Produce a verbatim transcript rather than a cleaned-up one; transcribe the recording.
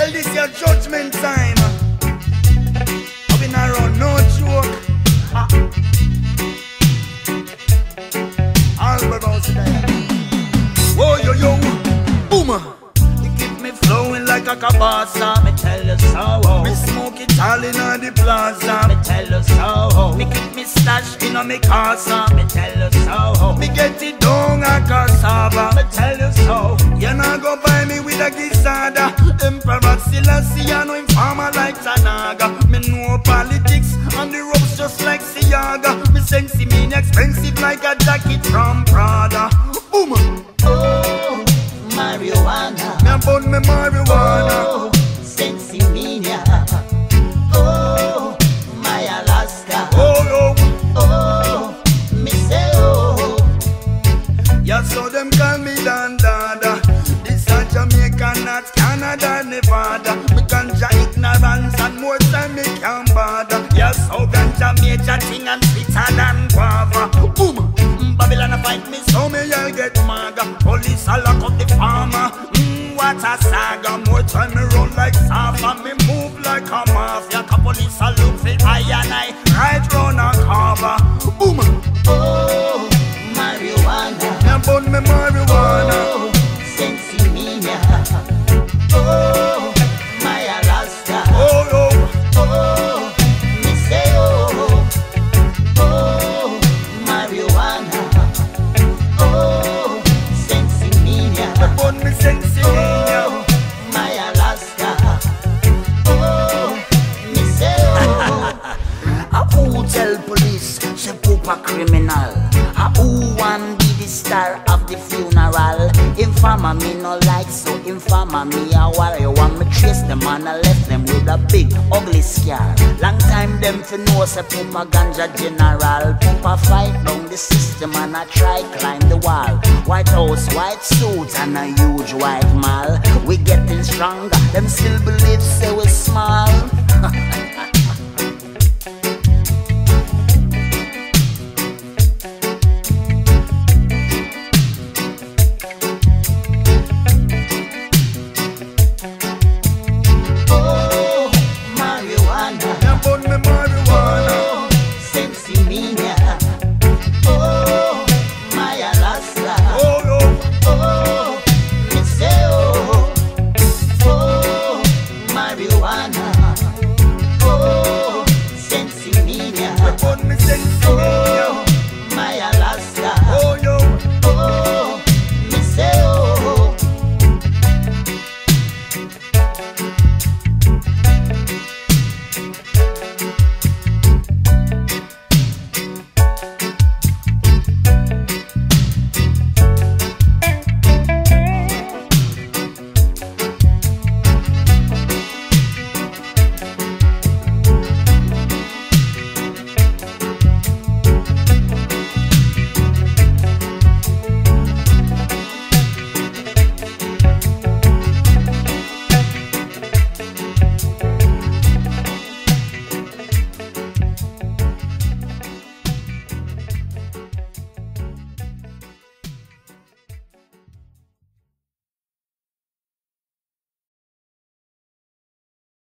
Well, this your judgment time. I've been around, no joke. Ah. All about today. Whoa, yo, yo, boom. You keep me flowing like a cabasa. Me tell you so. Me smoke it all in the plaza. Me tell you so. Me keep me stash in a me casa. Me tell you so. Me get it down a cassava. Me tell you so. You not go buy me with a Gisada. Emperor Selassie, I know him farmer like Tanaga. Me know politics on the ropes just like Siaga. Me sensei mean expensive like a jacket from Prada. Boom. Oh, marijuana. Me burn me marijuana. Oh, Sensimania. Oh, my Alaska. Oh, oh. Oh, me say oh. Yeah, so them call me Dan Dada. This a Jamaica, not Canada, Nevada. Me ganja ignorance and more time me can bother. Yeah, so ganja major thing and sweeter than guava. Boom. Mm, Babylon a fight me, so me I'll get maga. Police a lock up the farmer. Mm, what a saga. More time me run like Safa. Me move like a mafia. Ka police a look for I and I. Right round a cover. Boom. Oh, marijuana. Me burn me marijuana. Oh, Sensimania. Oh, my Alaska. Oh, oh. Oh, me say oh. Oh, marijuana. Oh, Sensimania. Me burn me Sensimania. Oh, my Alaska. Oh, me say oh. A who tell police she poop a criminal? A who want be the star of the funeral? Informer me no like, so informer me a warrior. Want me trace them and I left them with a big ugly scar. Long time them fi know say poop a ganja general. Poop a fight down the system and I try climb the wall. White House, white suit and a huge white mall. We getting stronger, them still believe say we small.